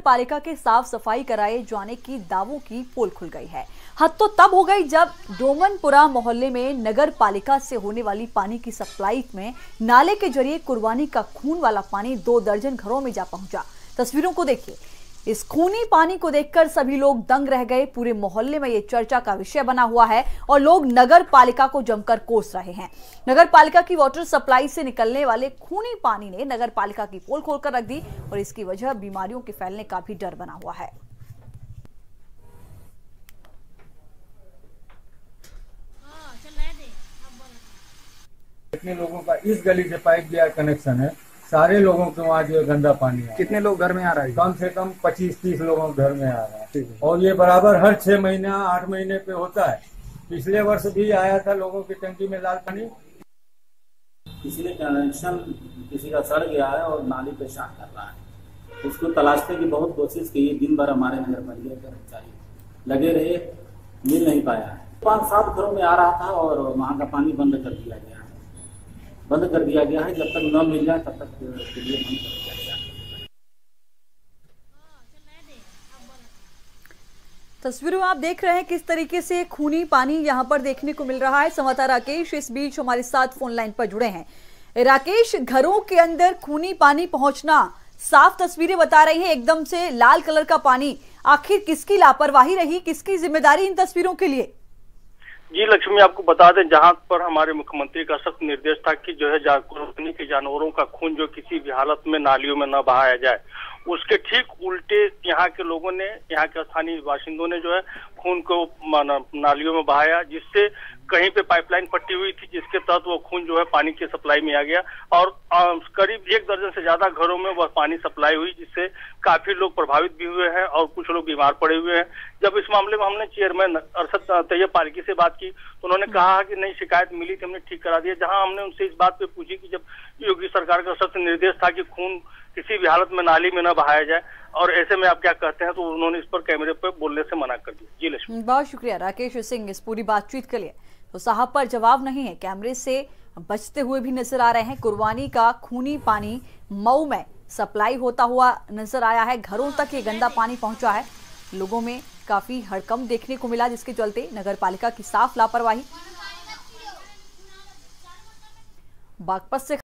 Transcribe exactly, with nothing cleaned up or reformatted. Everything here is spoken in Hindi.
पालिका के साफ सफाई कराए जाने की दावों की पोल खुल गई है। हद तो तब हो गई जब डोमनपुरा मोहल्ले में नगर पालिका से होने वाली पानी की सप्लाई में नाले के जरिए कुर्बानी का खून वाला पानी दो दर्जन घरों में जा पहुंचा। तस्वीरों को देखिए। इस खूनी पानी को देखकर सभी लोग दंग रह गए। पूरे मोहल्ले में ये चर्चा का विषय बना हुआ है और लोग नगर पालिका को जमकर कोस रहे हैं। नगर पालिका की वाटर सप्लाई से निकलने वाले खूनी पानी ने नगर पालिका की पोल खोलकर रख दी और इसकी वजह बीमारियों के फैलने का भी डर बना हुआ है। कितने लोगों का इस गली से पाइप गया कनेक्शन है, सारे लोगों के वहाँ जो गंदा पानी है। कितने लोग घर में आ रहा है? कम से कम पच्चीस तीस लोगों के घर में आ रहा है और ये बराबर हर छह महीने आठ महीने पे होता है। पिछले वर्ष भी आया था लोगों की टंकी में लाल पानी। किसी ने कनेक्शन किसी का सड़ गया है और नाली पे शांत कर रहा है, उसको तलाशने की बहुत कोशिश की। दिन भर हमारे नगर पालिका के कर्मचारी लगे रहे, मिल नहीं पाया है। पाँच सात घरों में आ रहा था और वहाँ का पानी बंद कर दिया गया है बंद कर दिया गया है जब तक न मिल जाए तब तक के लिए बंद कर दिया गया है। तस्वीरों में आप देख रहे हैं किस तरीके से खूनी पानी यहां पर देखने को मिल रहा है। संवाददाता राकेश इस बीच हमारे साथ फोन लाइन पर जुड़े हैं। राकेश, घरों के अंदर खूनी पानी पहुंचना, साफ तस्वीरें बता रही हैं, एकदम से लाल कलर का पानी। आखिर किसकी लापरवाही रही, किसकी जिम्मेदारी इन तस्वीरों के लिए? जी लक्ष्मी, आपको बता दें जहां पर हमारे मुख्यमंत्री का सख्त निर्देश था कि जो है कुर्बानी के जानवरों का खून जो किसी भी हालत में नालियों में न बहाया जाए, उसके ठीक उल्टे यहाँ के लोगों ने, यहाँ के स्थानीय बाशिंदों ने जो है खून को नालियों में बहाया, जिससे कहीं पे पाइपलाइन पट्टी हुई थी जिसके तहत वो खून जो है पानी की सप्लाई में आ गया और करीब एक दर्जन से ज्यादा घरों में वह पानी सप्लाई हुई, जिससे काफी लोग प्रभावित भी हुए हैं और कुछ लोग बीमार पड़े हुए हैं। जब इस मामले में हमने चेयरमैन अरशद तैयब पालकी से बात की तो उन्होंने कहा कि नहीं, शिकायत मिली थी, हमने ठीक करा दिया। जहां हमने उनसे इस बात पे पूछी कि जब योगी सरकार का सख्त निर्देश था कि खून किसी भी हालत में नाली में न बहाया जाए और ऐसे में आप क्या कहते हैं, तो उन्होंने इस पर कैमरे पर बोलने से मना कर दिया। जी लक्ष्मी, बहुत शुक्रिया राकेश सिंह इस पूरी बातचीत के लिए। तो साहब पर जवाब नहीं है, कैमरे से बचते हुए भी नजर आ रहे हैं। कुर्बानी का खूनी पानी मऊ में सप्लाई होता हुआ नजर आया है, घरों तक ये गंदा पानी पहुंचा है। लोगों में काफी हड़कंप देखने को मिला, जिसके चलते नगर पालिका की साफ लापरवाही। बागपत से